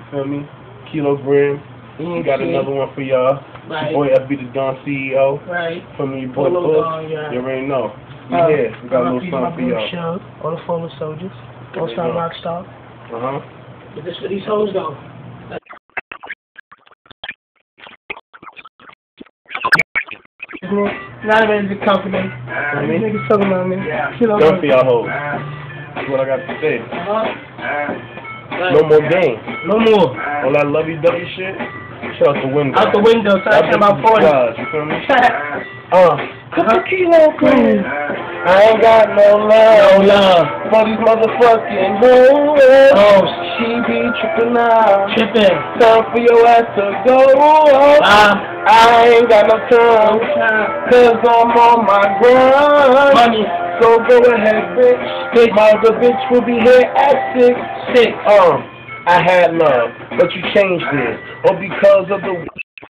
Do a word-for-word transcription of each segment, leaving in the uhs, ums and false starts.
feel me? Kilogram. We got another one for y'all. Right. Your boy F B the Don C E O. Right. From your boy Polo Books. Don, yeah. You already know. We Uh, here. We got a little something for y'all. Show, all the fallen soldiers. All Star Rockstar. Uh huh. But this for these hoes though. Not even the company. I mean, Niggas talking about me. Kill done for y'all hoes. That's what I got to say. Uh-huh. No more games. No more. All that lovey-dovey shit, shut out the window. Out the window, talking about forty. You feel me? Uh, Uh-huh. Kilo Queen. I ain't got no love. No love. For these motherfucking hoes. Oh, She be tripping out. tripping. Time for your ass to go. Uh, I ain't got no time. Cause I'm on my grind. money. So go ahead, bitch. Bitch. My other bitch will be here at six. Six. Um, I had love, but you changed it. Or because of the...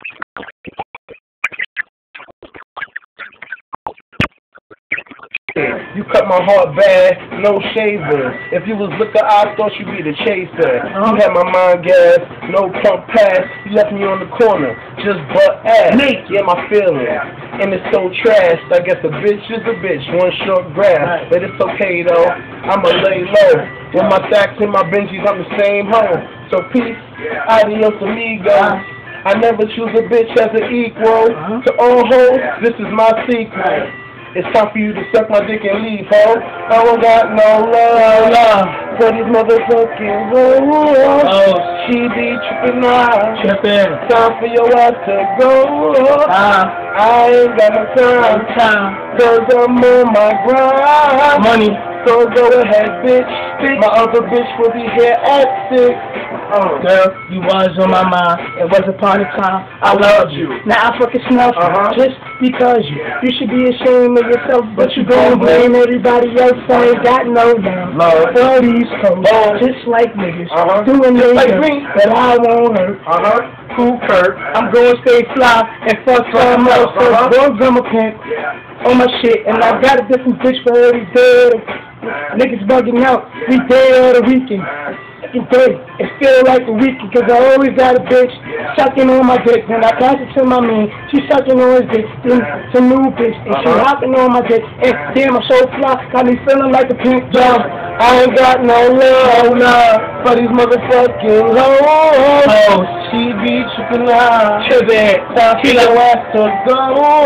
You cut my heart bad, no shaver. If you was liquor, I thought you'd be the chaser. You had my mind gas, no pump pass. You left me on the corner, just butt ass. Yeah, my feelings, and it's so trash. I guess a bitch is a bitch, one short grass. But it's okay though, I'ma lay low. With my sacks and my Benjis, I'm the same hoe. So peace, adios amigos. I never choose a bitch as an equal. To all hoes, this is my sequel. It's time for you to suck my dick and leave, ho. I don't got no love, love for these motherfucking hoes. Oh, She be tripping out. tripping. Time for your ass to go. Uh, I ain't got no time, time. cause I'm on my grind. Money. So go ahead, bitch. My other bitch will be here at six. Uh. Girl, you was on my mind. It was a party time. I loved you. Now I fucking snuff you. Uh-huh. Just because you. You should be ashamed of yourself, but you gon' blame everybody else. I ain't got no damn. Love. For these hoes, Love. just like niggas. Uh-huh. Doing their like thing, me. but I won't hurt. Uh-huh. Cool Kurt. I'm gonna stay fly and fuck some else. Uh-huh. Boys, I'm a pimp. On my shit, and I got a different bitch for every day. Niggas bugging out. We day or the weekend. Fucking day. It feel like a weekend, cause I always got a bitch sucking on my dick. When I pass it to my man, she sucking on his dick. Then it's a new bitch, and she Uh-huh. hopping on my dick. And damn, I'm so fly, got me feeling like a pink dog. I ain't got no love, love for these motherfucking hoes. Oh, She be tripping out. tripping. Time for your ass to go.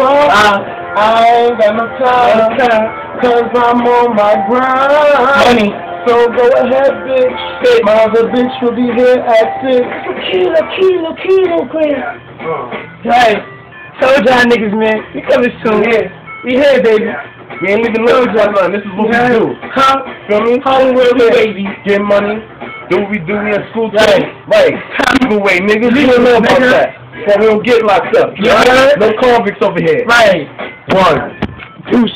Uh, I ain't got no time, cause I'm on my grind. money. So go ahead, bitch. My other bitch will be here at six. Kilo, kilo, kilo, gram. Right. Told y'all niggas, man. We coming soon. Yeah. We here, baby. We ain't even looking for nothing. This is what we do. Huh? Feel me? Hollywood, we baby. Get money. Do what we do. We in school too. Right. Right. Giveaway, niggas. You don't know about Nigga. that. So we don't get locked up. You heard? No convicts over here. Right. One. Two.